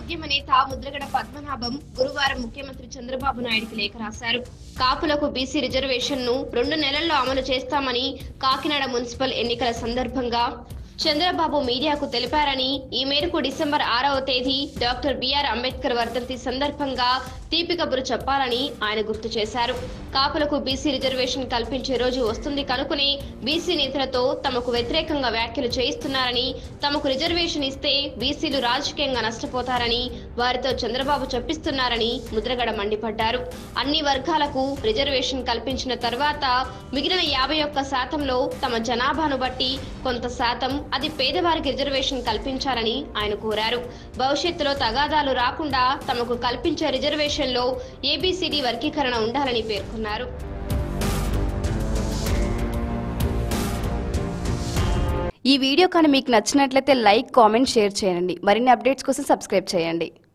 ఉద్యమ నేత ముద్రగడ పద్మనాభం గురువారం ముఖ్యమంత్రి చంద్రబాబు నాయుడుకి లేఖ రాశారు. కాపులకు బీసీ రిజర్వేషన్ ను 2 నెలల్లో అమలు చేస్తామని కాకినాడ మున్సిపల్ ఎన్నికల సందర్భంగా చంద్రబాబు మీడియాకు తెలిపారని, ఈ మేరకు డిసెంబర్ 6వ తేదీ డాక్టర్ బిఆర్ అంబేద్కర్ వర్ధంతి సందర్భంగా తీపి కబురు చెప్పాలని ఆయన గుర్తు చేశారు. కాపులకు బీసీ రిజర్వేషన్ కల్పించే రోజు వస్తుంది కనుకునే బీసీ నేతలతో తమకు వ్యతిరేకంగా వ్యాఖ్యలు చేయిస్తున్నారని, తమకు రిజర్వేషన్ ఇస్తే బీసీలు రాజకీయంగా నష్టపోతారని వారితో చంద్రబాబు చెప్పిస్తున్నారని ముద్రగడ మండిపడ్డారు. అన్ని వర్గాలకు రిజర్వేషన్ కల్పించిన తర్వాత మిగిలిన 51%లో తమ జనాభాను బట్టి కొంత శాతం అది పేదవారికి రిజర్వేషన్ కల్పించాలని ఆయన కోరారు. భవిష్యత్తులో తగాదాలు రాకుండా తమకు కల్పించే రిజర్వేషన్ లో ఏబీసీడీ వర్గీకరణ ఉండాలని పేర్కొన్నారు. ఈ వీడియో కానీ మీకు నచ్చినట్లయితే లైక్, కామెంట్, షేర్ చేయండి. మరిన్ని అప్డేట్స్ కోసం సబ్స్క్రైబ్ చేయండి.